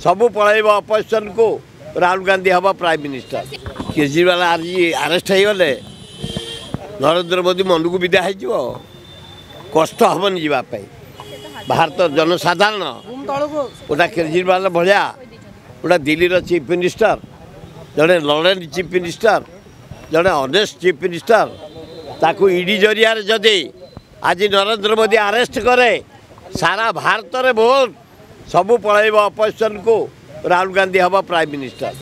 सबू पलैब अपोजिशन को राहुल गांधी हम प्राइम मिनिस्टर। केजरीवाल आज अरेस्ट हो गले नरेंद्र मोदी मन को विदा हो कष्ट हेन जावाई भारत जनसाधारण गोटा केजरीवाल भाया गोटा दिल्ली चीफ मिनिस्टर जड़े लड़ेन चीफ मिनिस्टर जड़े ऑनेस्ट चीफ मिनिस्टर ताकू ईडी जरिया जदि आज नरेंद्र मोदी अरेस्ट करे सारा भारत में वोट सबू पलैब अपोजिशन को राहुल गांधी हम प्राइम मिनिस्टर।